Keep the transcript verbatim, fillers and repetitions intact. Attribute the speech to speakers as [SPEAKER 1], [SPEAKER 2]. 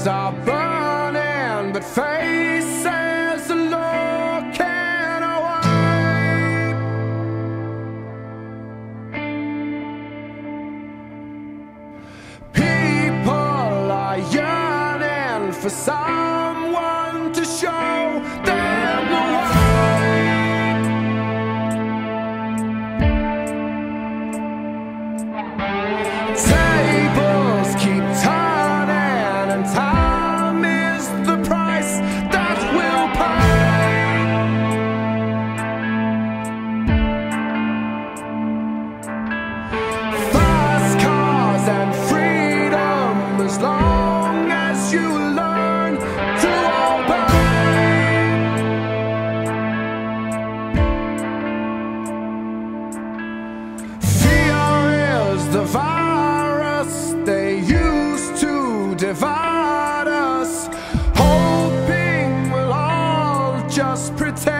[SPEAKER 1] Hearts are burning, but faces are looking away. People are yearning for someone to show them the way. Tables keep turning, and time is the price that we'll pay. Fast cars and freedom, as long as you learn to obey. Fear is the virus they used to divide us, hoping we'll all just pretend.